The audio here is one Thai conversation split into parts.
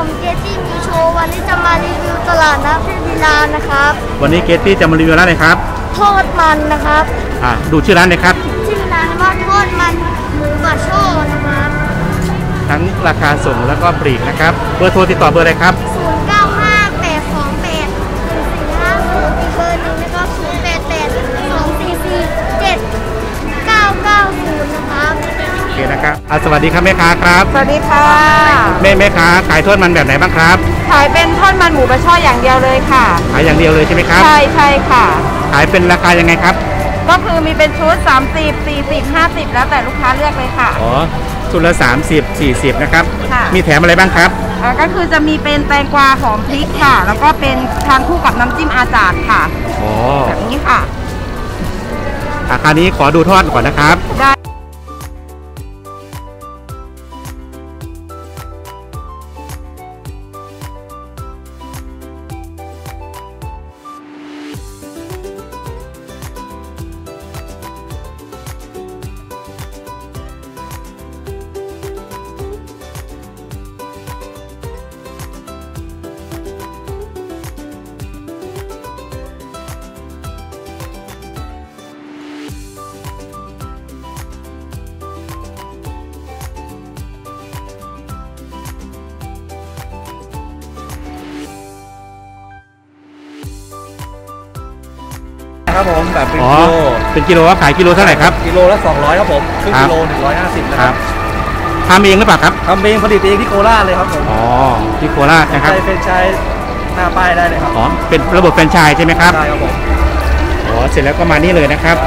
ผมเกตตี้มีโชว์วันนี้จะมารีวิวตลาดนัดเทพลีลานะครับวันนี้เกตตี้จะมารีวิวร้านอะไรครับทอดมันนะครับดูชื่อร้านเลยครับชื่อร้านว่าทอดมันหมูบะโชนะครับทั้งราคาส่งแล้วก็ปลีกนะครับเบอร์โทรติดต่อเบอร์อะไรครับ 0958281450อีกเบอร์หนึ่งนะครับ0882447990นะครับโอเคนะครับสวัสดีครับแม่ค้าครับสวัสดีค่ะแม่ค้าขายทอดมันแบบไหนบ้างครับขายเป็นทอดมันหมูบะช่ออย่างเดียวเลยค่ะขายอย่างเดียวเลยใช่ไหมครับใช่ค่ะขายเป็นราคายังไงครับก็คือมีเป็นชุด30 40 50แล้วแต่ลูกค้าเลือกเลยค่ะชุดละ30 40นะครับมีแถมอะไรบ้างครับก็คือจะมีเป็นแตงกวาหอมพริกค่ะแล้วก็เป็นทานคู่กับน้ำจิ้มอาจารย์ค่ะแบบนี้ค่ะคราวนี้ขอดูทอดก่อนนะครับได้ครับผมแบบเป็นกิโลครับขายกิโลเท่าไหร่ครับกิโลละ200ครับผมครึ่งกิโล150นะครับทำเองหรือเปล่าครับทำเองผลิตเองที่โคราชเลยครับผมที่โคราชนะครับเป็นใช้หน้าป้ายได้เลยครับเป็นระบบแฟรนไชส์ใช่ไหมครับใช่ครับผมเสร็จแล้วก็มานี่เลยนะครับ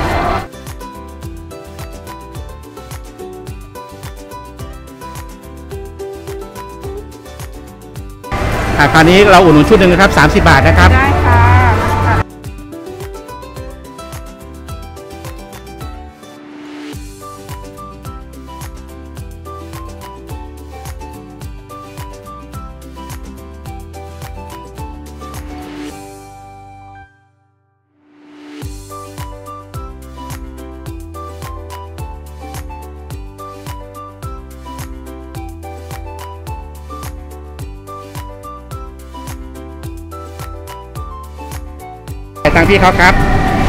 คราวนี้เราอุดหนุนชุดหนึ่งนะครับ30 บาทนะครับได้ค่ะทางพี่เขาครับ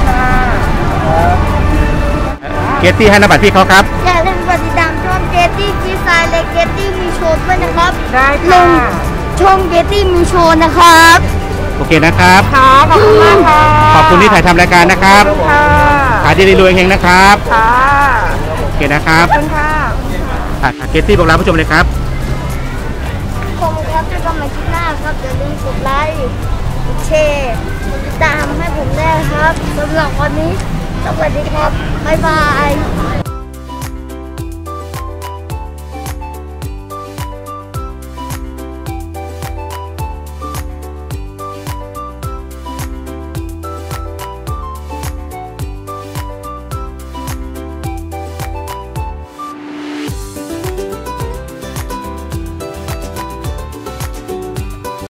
เกตตี้ให้นบัตรพี่เขาครับอย่าลืมกดติดตามช่องเกตตี้กีซายและเกตตี้มีโชว์ด้วยนะครับได้ค่ะช่องเกตตี้มีโชว์นะครับโอเคนะครับค่ะขอบคุณมากค่ะขอบคุณที่ถ่ายทำรายการนะครับขายดีรวยเฮงนะครับค่ะโอเคนะครับขอบคุณค่ะเกตตี้บอกลาผู้ชมเลยครับผมครับจะกลับมาคลิปหน้าครับอย่าลืมกดไลค์กดแชร์กดติดตามให้ผมได้ครับสำหรับวันนี้สวัสดีครับบ๊ายบาย